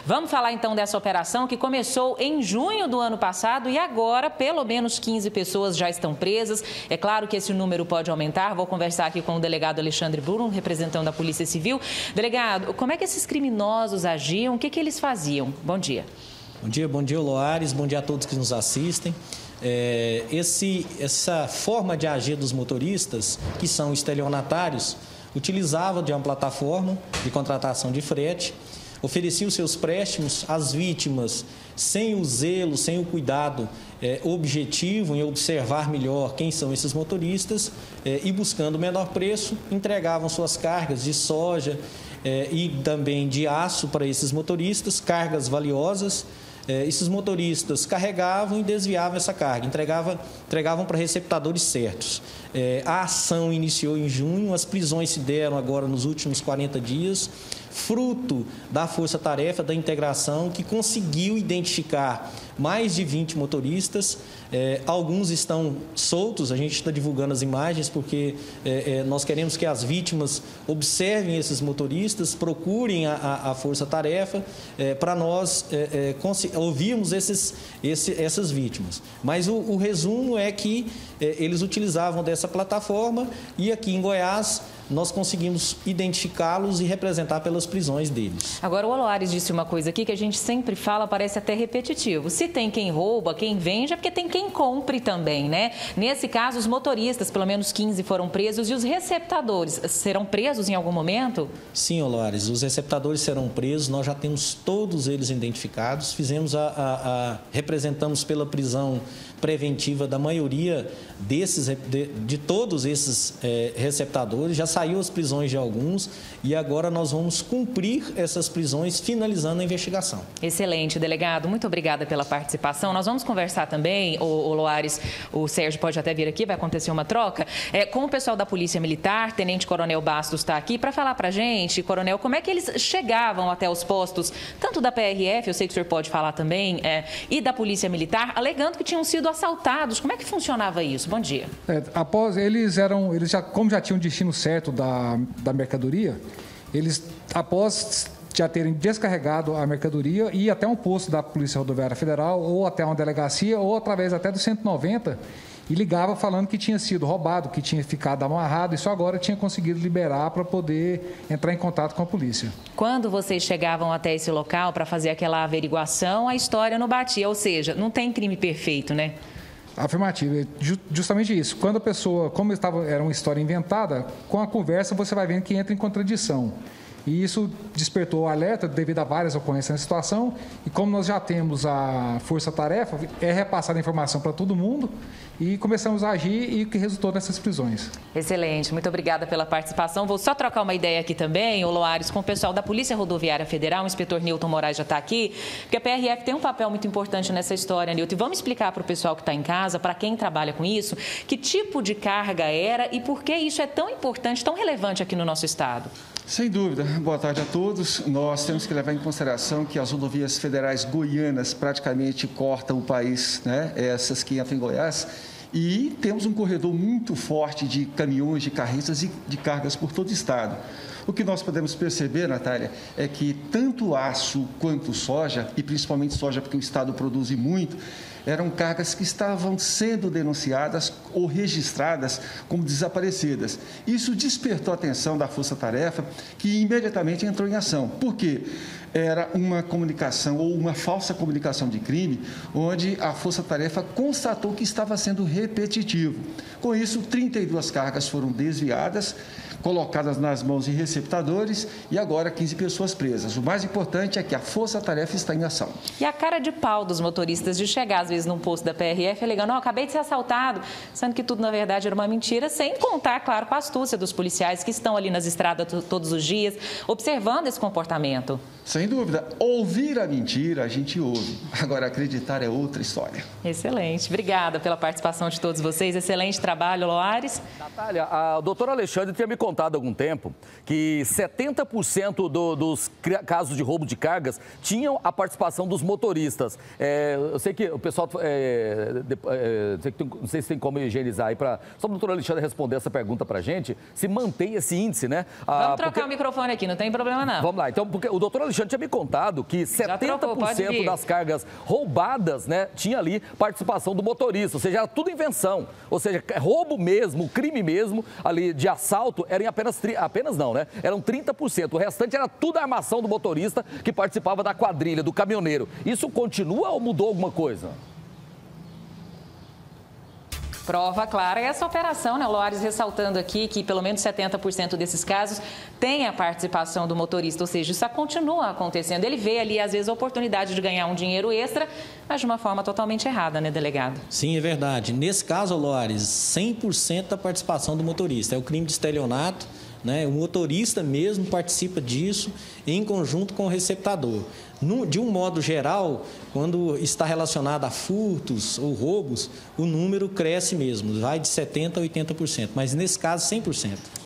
Vamos falar então dessa operação que começou em junho do ano passado e agora pelo menos 15 pessoas já estão presas. É claro que esse número pode aumentar. Vou conversar aqui com o delegado Alexandre Bruno, representante da Polícia Civil. Delegado, como é que esses criminosos agiam? O que eles faziam? Bom dia. Bom dia, Loares. Bom dia a todos que nos assistem. Essa forma de agir dos motoristas, que são estelionatários, utilizava de uma plataforma de contratação de frete, oferecia os seus préstimos às vítimas sem o zelo, sem o cuidado objetivo em observar melhor quem são esses motoristas e buscando o menor preço, entregavam suas cargas de soja e também de aço para esses motoristas, cargas valiosas. Esses motoristas carregavam e desviavam essa carga, entregavam para receptadores certos. A ação iniciou em junho, as prisões se deram agora nos últimos 40 dias, fruto da força-tarefa da integração que conseguiu identificar mais de 20 motoristas. Alguns estão soltos, a gente está divulgando as imagens porque nós queremos que as vítimas observem esses motoristas, procurem a força-tarefa para nós ouvirmos essas vítimas. Mas o resumo é que eles utilizavam dessa plataforma e aqui em Goiás nós conseguimos identificá-los e representar pelas prisões deles. Agora, o Loares disse uma coisa aqui que a gente sempre fala, parece até repetitivo. Se tem quem rouba, quem vende, é porque tem quem compre também, né? Nesse caso, os motoristas, pelo menos 15 foram presos e os receptadores serão presos em algum momento? Sim, Loares, os receptadores serão presos, nós já temos todos eles identificados, representamos pela prisão preventiva da maioria de todos esses receptadores, já saiu as prisões de alguns e agora nós vamos cumprir essas prisões finalizando a investigação. Excelente, delegado, muito obrigada pela participação. Nós vamos conversar também, o Loares, o Sérgio pode até vir aqui, vai acontecer uma troca, com o pessoal da Polícia Militar. Tenente Coronel Bastos está aqui para falar para a gente, Coronel, como é que eles chegavam até os postos, tanto da PRF, eu sei que o senhor pode falar também, e da Polícia Militar, alegando que tinham sido assaltados. Como é que funcionava isso? Bom dia. Após como já tinham um destino certo da mercadoria, eles, após já terem descarregado a mercadoria, ia até um posto da Polícia Rodoviária Federal, ou até uma delegacia, ou através até do 190, e ligava falando que tinha sido roubado, que tinha ficado amarrado, e só agora tinha conseguido liberar para poder entrar em contato com a polícia. Quando vocês chegavam até esse local para fazer aquela averiguação, a história não batia, ou seja, não tem crime perfeito, né? Afirmativo, justamente isso. Quando a pessoa, era uma história inventada, com a conversa você vai vendo que entra em contradição. E isso despertou o alerta devido a várias ocorrências na situação. E como nós já temos a força-tarefa, é repassada a informação para todo mundo e começamos a agir e que resultou nessas prisões. Excelente, muito obrigada pela participação. Vou só trocar uma ideia aqui também, o Loares, com o pessoal da Polícia Rodoviária Federal. O inspetor Nilton Moraes já está aqui, porque a PRF tem um papel muito importante nessa história, Nilton. E vamos explicar para o pessoal que está em casa, para quem trabalha com isso, que tipo de carga era e por que isso é tão importante, tão relevante aqui no nosso estado. Sem dúvida. Boa tarde a todos. Nós temos que levar em consideração que as rodovias federais goianas praticamente cortam o país, né? Essas que entram em Goiás. E temos um corredor muito forte de caminhões, de carretas e de cargas por todo o estado. O que nós podemos perceber, Natália, é que tanto aço quanto soja, e principalmente soja porque o estado produz muito, eram cargas que estavam sendo denunciadas ou registradas como desaparecidas. Isso despertou a atenção da Força Tarefa, que imediatamente entrou em ação. Por quê? Era uma comunicação ou uma falsa comunicação de crime, onde a Força Tarefa constatou que estava sendo repetitivo. Com isso, 32 cargas foram desviadas, colocadas nas mãos de receptadores e agora 15 pessoas presas. O mais importante é que a força-tarefa está em ação. E a cara de pau dos motoristas de chegar, às vezes, num posto da PRF, alegando, acabei de ser assaltado, sendo que tudo, na verdade, era uma mentira, sem contar, claro, com a astúcia dos policiais que estão ali nas estradas todos os dias, observando esse comportamento. Sem dúvida. Ouvir a mentira, a gente ouve. Agora, acreditar é outra história. Excelente. Obrigada pela participação de todos vocês. Excelente trabalho, Loares. Natália, a doutora Alexandre tinha me contado contado há algum tempo que 70% dos casos de roubo de cargas tinham a participação dos motoristas. Eu sei que o pessoal... não sei se tem como higienizar aí para... Só o doutor Alexandre responder essa pergunta para a gente, se mantém esse índice, né? Vamos trocar o microfone aqui, não tem problema não. Vamos lá, então, porque o doutor Alexandre tinha me contado que 70% das cargas roubadas, né, tinha ali participação do motorista, ou seja, era tudo invenção. Ou seja, roubo mesmo, crime mesmo, ali de assalto, era em apenas não, né? Eram 30%. O restante era tudo a armação do motorista que participava da quadrilha, do caminhoneiro. Isso continua ou mudou alguma coisa? Prova clara. Essa operação, né, o Loares ressaltando aqui que pelo menos 70% desses casos tem a participação do motorista, ou seja, isso continua acontecendo. Ele vê ali, às vezes, a oportunidade de ganhar um dinheiro extra, mas de uma forma totalmente errada, né, delegado? Sim, é verdade. Nesse caso, Loares, 100% da participação do motorista. É o crime de estelionato, né? O motorista mesmo participa disso em conjunto com o receptador. De um modo geral, quando está relacionado a furtos ou roubos, o número cresce mesmo, vai de 70% a 80%, mas nesse caso 100%.